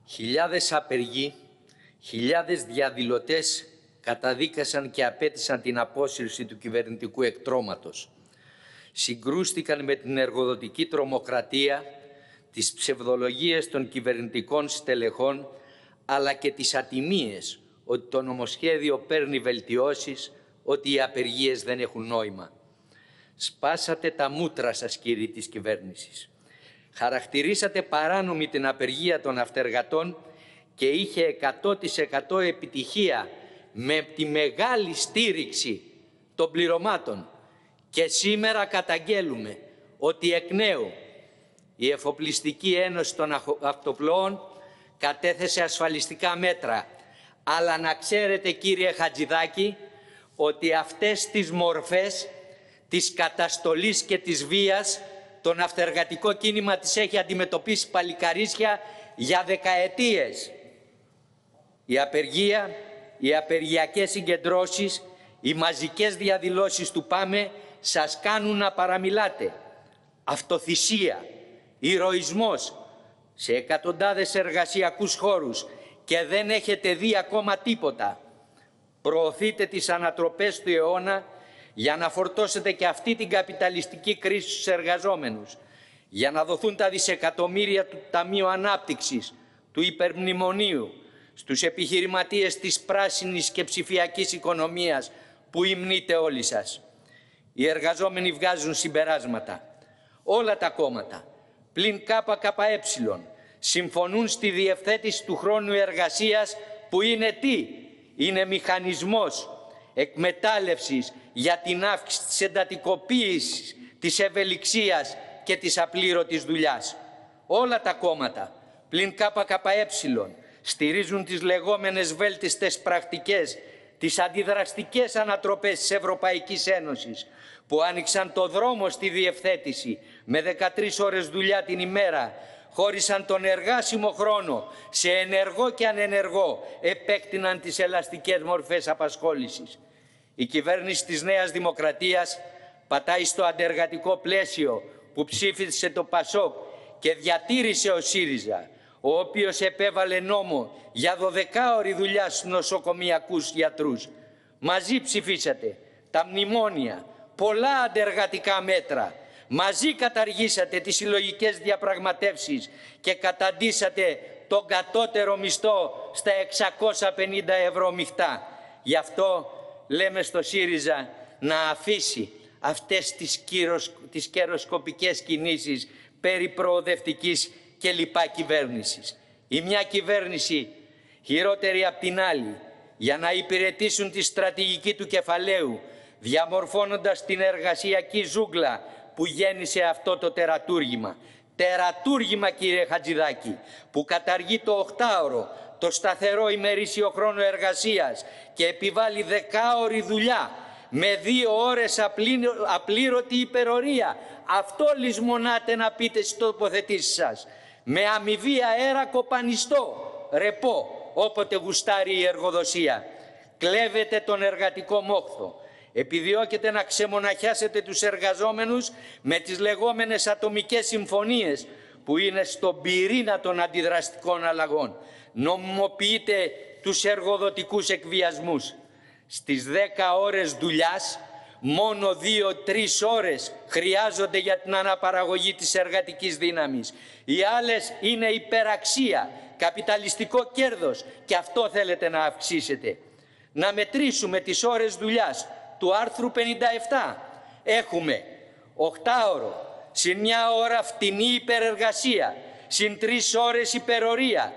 Χιλιάδες απεργοί, χιλιάδες διαδηλωτές καταδίκασαν και απέτησαν την απόσυρση του κυβερνητικού εκτρώματος. Συγκρούστηκαν με την εργοδοτική τρομοκρατία, τις ψευδολογίες των κυβερνητικών στελεχών, αλλά και τις ατιμίες ότι το νομοσχέδιο παίρνει βελτιώσεις, ότι οι απεργίες δεν έχουν νόημα. Σπάσατε τα μούτρα σας, κύριοι της κυβέρνησης. Χαρακτηρίσατε παράνομη την απεργία των ναυτεργατών και είχε 100% επιτυχία με τη μεγάλη στήριξη των πληρωμάτων. Και σήμερα καταγγέλουμε ότι εκ νέου η Εφοπλιστική Ένωση των Αυτοπλώων κατέθεσε ασφαλιστικά μέτρα. Αλλά να ξέρετε, κύριε Χατζηδάκη, ότι αυτές τις μορφές της καταστολής και της βίας το ναυτεργατικό κίνημα τις έχει αντιμετωπίσει παλικαρίσια για δεκαετίες. Η απεργία, οι απεργιακές συγκεντρώσεις, οι μαζικές διαδηλώσεις του ΠΑΜΕ σας κάνουν να παραμιλάτε. Αυτοθυσία, ηρωισμός σε εκατοντάδες εργασιακούς χώρους και δεν έχετε δει ακόμα τίποτα. Προωθείτε τις ανατροπές του αιώνα για να φορτώσετε και αυτή την καπιταλιστική κρίση στους εργαζόμενους, για να δοθούν τα δισεκατομμύρια του Ταμείου Ανάπτυξης, του Υπερμνημονίου, στους επιχειρηματίες της πράσινης και ψηφιακής οικονομίας που υμνείτε όλοι σας. Οι εργαζόμενοι βγάζουν συμπεράσματα. Όλα τα κόμματα, πλην ΚΚΕ, συμφωνούν στη διευθέτηση του χρόνου εργασίας που είναι τι? Είναι μηχανισμός εκμετάλλευσης για την αύξηση της εντατικοποίησης, της ευελιξίας και της απλήρωτης δουλειάς. Όλα τα κόμματα, πλην ΚΚΕ, στηρίζουν τις λεγόμενες βέλτιστες πρακτικές, τις αντιδραστικές ανατροπές της Ευρωπαϊκής Ένωσης, που άνοιξαν το δρόμο στη διευθέτηση με 13 ώρες δουλειά την ημέρα, χώρισαν τον εργάσιμο χρόνο σε ενεργό και ανενεργό, επέκτηναν τις ελαστικές μορφές απασχόλησης. Η κυβέρνηση της Νέας Δημοκρατίας πατάει στο αντεργατικό πλαίσιο που ψήφισε το ΠΑΣΟΚ και διατήρησε ο ΣΥΡΙΖΑ, ο οποίος επέβαλε νόμο για 12ωρη δουλειά στους νοσοκομιακούς γιατρούς. Μαζί ψηφίσατε τα μνημόνια, πολλά αντεργατικά μέτρα. Μαζί καταργήσατε τις συλλογικές διαπραγματεύσεις και καταντήσατε τον κατώτερο μισθό στα 650 ευρώ μειχτά. Γι' αυτό λέμε στο ΣΥΡΙΖΑ να αφήσει αυτές τις καιροσκοπικές κινήσεις περί προοδευτικής και λοιπά κυβέρνησης. Η μια κυβέρνηση χειρότερη απ' την άλλη, για να υπηρετήσουν τη στρατηγική του κεφαλαίου, διαμορφώνοντας την εργασιακή ζούγκλα που γέννησε αυτό το τερατούργημα. Τερατούργημα, κύριε Χατζηδάκη, που καταργεί το 8ωρο, το σταθερό ημερήσιο χρόνο εργασίας και επιβάλλει 10ωρη δουλειά με 2 ώρες απλήρωτη υπερορία. Αυτό λησμονάτε να πείτε στις τοποθετήσεις σας. Με αμοιβή αέρα κοπανιστό, ρεπό, όποτε γουστάρει η εργοδοσία. Κλέβετε τον εργατικό μόχθο. Επιδιώκετε να ξεμοναχιάσετε τους εργαζόμενους με τις λεγόμενες ατομικές συμφωνίες που είναι στον πυρήνα των αντιδραστικών αλλαγών. Νομιμοποιείτε τους εργοδοτικούς εκβιασμούς. Στις 10 ώρες δουλειάς, μόνο 2-3 ώρες χρειάζονται για την αναπαραγωγή της εργατικής δύναμης. Οι άλλες είναι υπεραξία, καπιταλιστικό κέρδος και αυτό θέλετε να αυξήσετε. Να μετρήσουμε τις ώρες δουλειάς του άρθρου 57. Έχουμε 8ωρο, συν 1 ώρα φτηνή υπερεργασία, συν 3 ώρες υπερορία,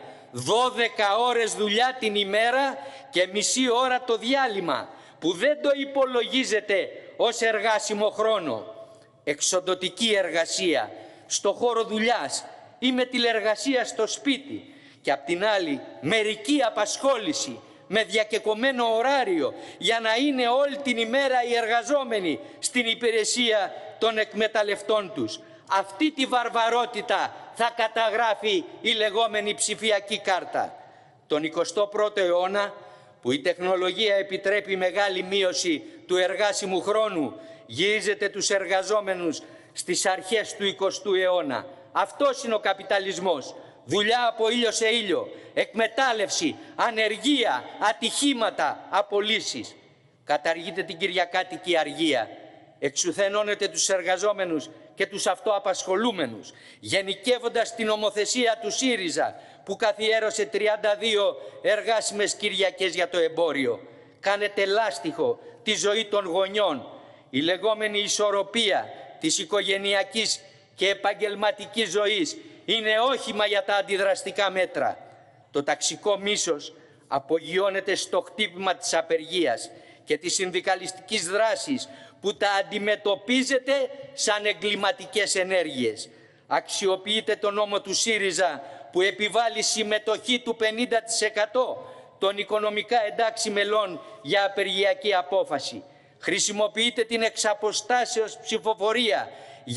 12 ώρες δουλειά την ημέρα και μισή ώρα το διάλειμμα, που δεν το υπολογίζετε ως εργάσιμο χρόνο. Εξοντωτική εργασία στο χώρο δουλειάς ή με τηλεργασία στο σπίτι και απ' την άλλη μερική απασχόληση με διακεκομένο ωράριο για να είναι όλη την ημέρα οι εργαζόμενοι στην υπηρεσία των εκμεταλλευτών τους. Αυτή τη βαρβαρότητα θα καταγράφει η λεγόμενη ψηφιακή κάρτα. Τον 21ο αιώνα, που η τεχνολογία επιτρέπει μεγάλη μείωση του εργάσιμου χρόνου, γυρίζετε τους εργαζόμενους στις αρχές του 20ου αιώνα. Αυτός είναι ο καπιταλισμός. δουλειά από ήλιο σε ήλιο, εκμετάλλευση, ανεργία, ατυχήματα, απολύσεις. Καταργείτε την κυριακάτικη αργία, εξουθενώνετε τους εργαζόμενους και τους αυτοαπασχολούμενους, γενικεύοντας την νομοθεσία του ΣΥΡΙΖΑ που καθιέρωσε 32 εργάσιμες Κυριακές για το εμπόριο. Κάνετε λάστιχο τη ζωή των γονιών. Η λεγόμενη ισορροπία της οικογενειακής και επαγγελματικής ζωής είναι όχημα για τα αντιδραστικά μέτρα. Το ταξικό μίσος απογειώνεται στο χτύπημα της απεργίας και της συνδικαλιστικής δράσης που τα αντιμετωπίζετε σαν εγκληματικές ενέργειες. Αξιοποιείτε τον νόμο του ΣΥΡΙΖΑ που επιβάλλει συμμετοχή του 50% των οικονομικά εντάξει μελών για απεργιακή απόφαση. Χρησιμοποιείτε την εξαποστάσεως ψηφοφορία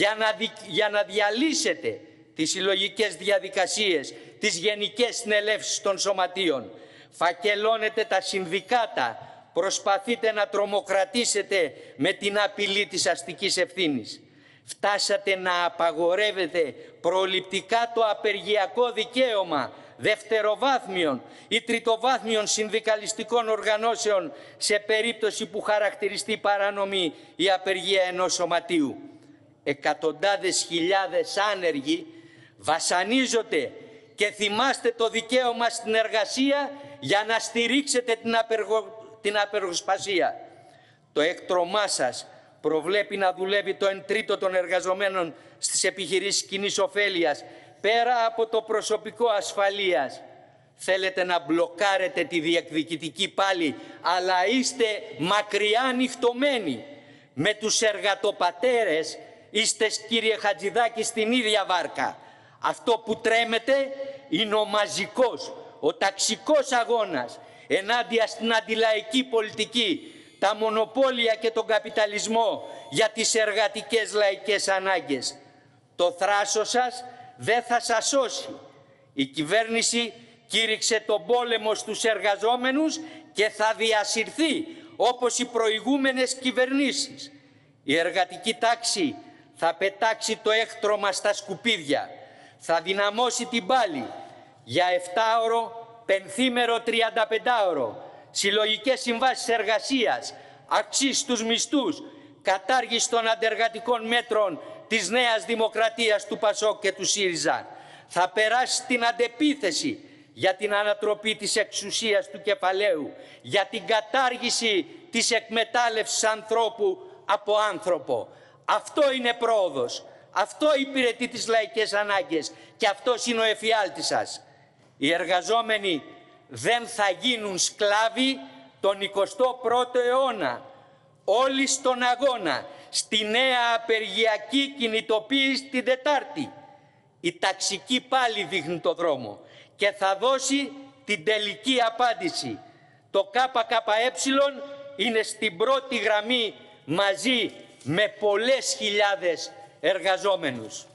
για να διαλύσετε τις συλλογικές διαδικασίες, τις γενικές συνελεύσεις των σωματείων. Φακελώνετε τα συνδικάτα, προσπαθείτε να τρομοκρατήσετε με την απειλή της αστικής ευθύνης. Φτάσατε να απαγορεύετε προληπτικά το απεργιακό δικαίωμα δευτεροβάθμιων ή τριτοβάθμιων συνδικαλιστικών οργανώσεων σε περίπτωση που χαρακτηριστεί παράνομη η απεργία ενός σωματείου. Εκατοντάδες χιλιάδες άνεργοι βασανίζονται και θυμάστε το δικαίωμα στην εργασία για να στηρίξετε την απεργοσπασία. Το έκτρωμά σας προβλέπει να δουλεύει το 1/3 των εργαζομένων στις επιχειρήσεις κοινής ωφέλειας πέρα από το προσωπικό ασφαλείας. Θέλετε να μπλοκάρετε τη διεκδικητική πάλη, αλλά είστε μακριά ανοιχτωμένοι. Με τους εργατοπατέρες είστε, κύριε Χατζηδάκη, στην ίδια βάρκα. Αυτό που τρέμετε είναι ο μαζικός, ο ταξικός αγώνας ενάντια στην αντιλαϊκή πολιτική, τα μονοπόλια και τον καπιταλισμό για τις εργατικές λαϊκές ανάγκες. Το θράσος σας δεν θα σας σώσει. Η κυβέρνηση κήρυξε τον πόλεμο στους εργαζόμενους και θα διασυρθεί όπως οι προηγούμενες κυβερνήσεις. Η εργατική τάξη θα πετάξει το έκτρωμα στα σκουπίδια, θα δυναμώσει την πάλη για 7ωρο, πενθήμερο 35ωρο, συλλογικές συμβάσεις εργασίας, αυξήσεις στους μισθούς, κατάργηση των αντεργατικών μέτρων της Νέας Δημοκρατίας, του ΠΑΣΟΚ και του ΣΥΡΙΖΑ. Θα περάσει στην αντεπίθεση για την ανατροπή της εξουσίας του κεφαλαίου, για την κατάργηση της εκμετάλλευσης ανθρώπου από άνθρωπο. Αυτό είναι πρόοδος. Αυτό υπηρετεί τις λαϊκές ανάγκες και αυτός είναι ο εφιάλτης σας. Οι εργαζόμενοι δεν θα γίνουν σκλάβοι τον 21ο αιώνα. Όλοι στον αγώνα, στη νέα απεργιακή κινητοποίηση την Τετάρτη. Η ταξική πάλι δείχνει το δρόμο και θα δώσει την τελική απάντηση. Το ΚΚΕ είναι στην πρώτη γραμμή μαζί με πολλές χιλιάδες εργαζόμενους.